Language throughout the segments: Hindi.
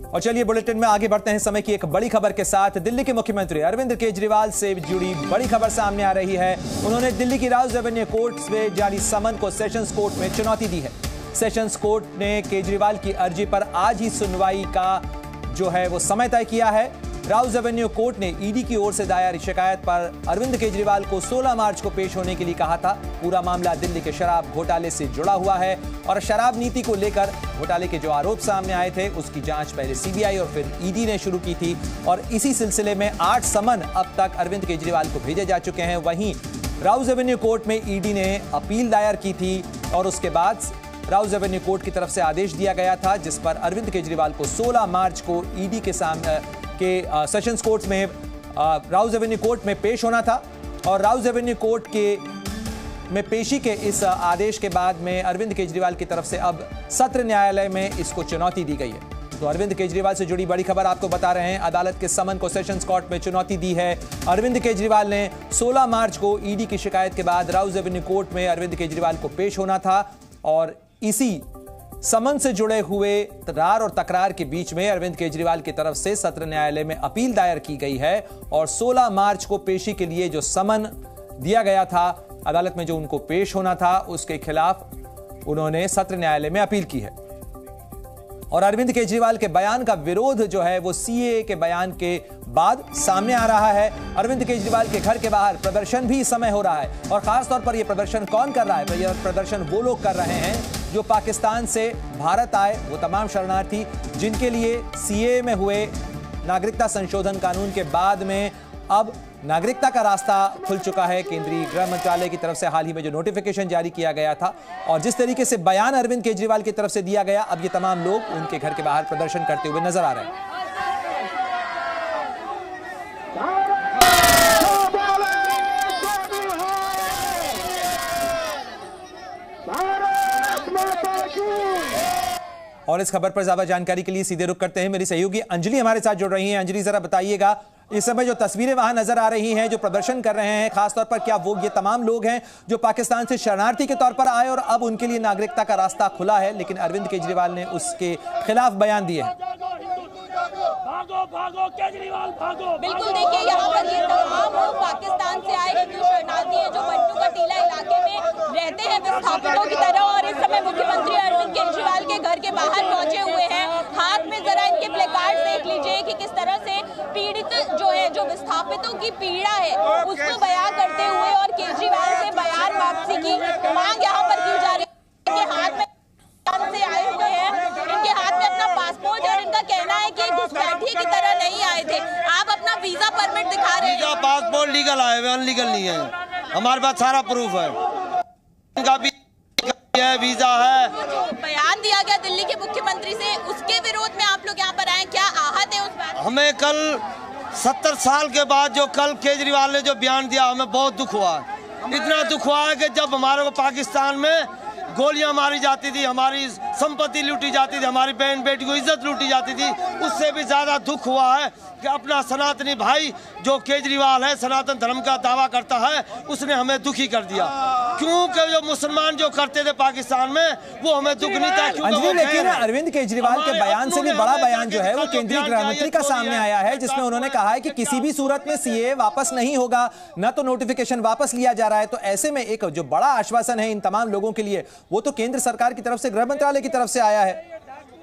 और चलिए बुलेटिन में आगे बढ़ते हैं। समय की एक बड़ी खबर के साथ दिल्ली के मुख्यमंत्री अरविंद केजरीवाल से जुड़ी बड़ी खबर सामने आ रही है। उन्होंने दिल्ली की राउज रेवेन्यू कोर्ट में जारी समन को सेशंस कोर्ट में चुनौती दी है। सेशंस कोर्ट ने केजरीवाल की अर्जी पर आज ही सुनवाई का जो है वो समय तय किया है। राउज रेवेन्यू कोर्ट ने ईडी की ओर से दायर शिकायत पर अरविंद केजरीवाल को 16 मार्च को पेश होने के लिए कहा था। पूरा मामला दिल्ली के शराब घोटाले से जुड़ा हुआ है और शराब नीति को लेकर घोटाले के जो आरोप सामने आए थे उसकी जांच पहले सीबीआई और फिर ईडी ने शुरू की थी और इसी सिलसिले में 8 समन अब तक अरविंद केजरीवाल को भेजे जा चुके हैं। वहीं राउज रेवेन्यू कोर्ट में ईडी ने अपील दायर की थी और उसके बाद राउज रेवेन्यू कोर्ट की तरफ से आदेश दिया गया था जिस पर अरविंद केजरीवाल को 16 मार्च को ईडी के सामने के सेशंस कोर्ट में राउज रेवेन्यू कोर्ट में पेश होना था। और राउज रेवेन्यू कोर्ट के में पेशी के इस आदेश के बाद में अरविंद केजरीवाल की तरफ से अब सत्र न्यायालय में इसको चुनौती दी गई है। तो अरविंद केजरीवाल से जुड़ी बड़ी खबर आपको बता रहे हैं। अदालत के समन को सेशंस कोर्ट में चुनौती दी है। अरविंद केजरीवाल ने 16 मार्च को ईडी की शिकायत के बाद राउज रेवेन्यू कोर्ट में अरविंद केजरीवाल को पेश होना था और इसी समन से जुड़े हुए रार और तकरार के बीच में अरविंद केजरीवाल की तरफ से सत्र न्यायालय में अपील दायर की गई है और 16 मार्च को पेशी के लिए जो समन दिया गया था अदालत में, जो उनको पेश होना था, उसके खिलाफ उन्होंने सत्र न्यायालय में अपील की है। और अरविंद केजरीवाल के बयान का विरोध जो है वो सीएए के बयान के बाद सामने आ रहा है। अरविंद केजरीवाल के घर के बाहर प्रदर्शन भी इस समय हो रहा है और खासतौर पर यह प्रदर्शन कौन कर रहा है? तो यह प्रदर्शन वो लोग कर रहे हैं जो पाकिस्तान से भारत आए, वो तमाम शरणार्थी जिनके लिए सीएए में हुए नागरिकता संशोधन कानून के बाद में अब नागरिकता का रास्ता खुल चुका है। केंद्रीय गृह मंत्रालय की तरफ से हाल ही में जो नोटिफिकेशन जारी किया गया था और जिस तरीके से बयान अरविंद केजरीवाल की तरफ से दिया गया, अब ये तमाम लोग उनके घर के बाहर प्रदर्शन करते हुए नजर आ रहे हैं। और इस खबर पर ज्यादा जानकारी के लिए सीधे रुख करते हैं। मेरी सहयोगी अंजलि हमारे साथ जुड़ रही हैं। अंजलि, जरा बताइएगा इस समय जो तस्वीरें वहां नजर आ रही हैं, जो प्रदर्शन कर रहे हैं, खासतौर पर क्या वो ये तमाम लोग हैं जो पाकिस्तान से शरणार्थी के तौर पर आए और अब उनके लिए नागरिकता का रास्ता खुला है, लेकिन अरविंद केजरीवाल ने उसके खिलाफ बयान दिए हैं? भागो भागो केजरीवाल भागो। बिल्कुल, देखिए यहाँ पर ये तमाम लोग पाकिस्तान से आए हिंदू शरणार्थी हैं जो बंटू का टीला इलाके में रहते हैं विस्थापितों की तरह और इस समय मुख्यमंत्री अरविंद केजरीवाल के घर के बाहर पहुंचे हुए हैं। हाथ में जरा इनके प्लेकार्ड देख लीजिए कि किस तरह से पीड़ित जो है, जो विस्थापितों की पीड़ा है उसको बयां करते हुए और केजरीवाल से बयान वापसी की मांग यहाँ पर की जा रही है। इनके हाथ में से आए हुए हैं, इनके हाथ में अपना पासपोर्ट और इनका कहना है कि घुसपैठिए की तरह नहीं आए थे। आप अपना वीजा परमिट दिखा रहे हैं। पासपोर्ट लीगल आए हुए, अनलीगल नहीं है। हमारे पास सारा प्रूफ है, इनका भी है, वीजा है। जो बयान दिया गया दिल्ली के मुख्यमंत्री से, उसके विरोध में आप लोग यहाँ पर आए, क्या आहत है उस बात? हमें कल 70 साल के बाद जो कल केजरीवाल ने जो बयान दिया, हमें बहुत दुख हुआ। इतना दुख हुआ है कि जब हमारे को पाकिस्तान में गोलियां मारी जाती थी, हमारी संपत्ति लूटी जाती थी, हमारी बहन बेटी को इज्जत लूटी जाती थी, उससे भी ज्यादा दुख हुआ है कि अपना सनातनी भाई जो केजरीवाल है, सनातन धर्म का दावा करता है, उसने हमें दुखी कर दिया। क्योंकि जो मुसलमान जो करते थे पाकिस्तान में, वो हमें दुख नहीं था। अंजलि, लेकिन अरविंद केजरीवाल के बयान से भी बड़ा बयान जो है वो केंद्रीय गृह मंत्री का सामने आया है, जिसमें उन्होंने कहा है कि किसी भी सूरत में सीएए वापस नहीं होगा, न तो नोटिफिकेशन वापस लिया जा रहा है। तो ऐसे में एक जो बड़ा आश्वासन है इन तमाम लोगों के लिए, वो तो केंद्र सरकार की तरफ से, गृह मंत्रालय की तरफ से आया है।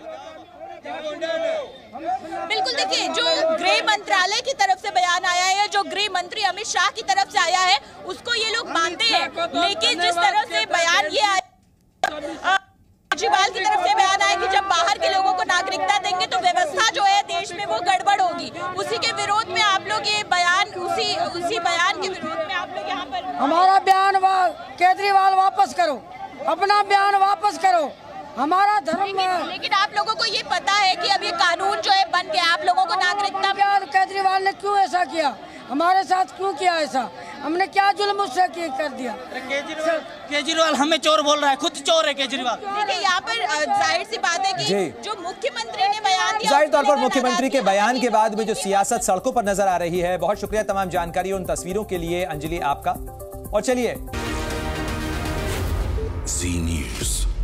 बिल्कुल, देखिए जो गृह मंत्रालय की तरफ से बयान आया है, जो गृह मंत्री अमित शाह की तरफ से आया है, उसको ये लोग मानते हैं। लेकिन जिस तरह से बयान ये आया, केजरीवाल की तरफ से बयान आया कि जब बाहर के लोगों को नागरिकता देंगे तो व्यवस्था जो है देश में वो गड़बड़ होगी, उसी के विरोध में आप लोग ये बयान, उसी बयान के विरोध में आप लोग यहाँ पर। हमारा बयान केजरीवाल वापस करो, अपना बयान वापस करो, हमारा धर्म। लेकिन आप लोगों को ये पता है कि अब ये कानून जो है बन गया, आप लोगों को नागरिकता। केजरीवाल ने क्यों ऐसा किया, हमारे साथ क्यों किया ऐसा? हमने क्या जुल्म उससे कर दिया? केजरीवाल हमें चोर बोल रहा है, खुद चोर है केजरीवाल। देखिए यहाँ पर जाहिर सी बात है कि जो मुख्यमंत्री ने बयान दिया, जाहिर तौर पर मुख्यमंत्री के बयान के बाद में जो सियासत सड़कों पर नजर आ रही है। बहुत शुक्रिया तमाम जानकारी और उन तस्वीरों के लिए अंजलि आपका। और चलिए जी न्यूज़।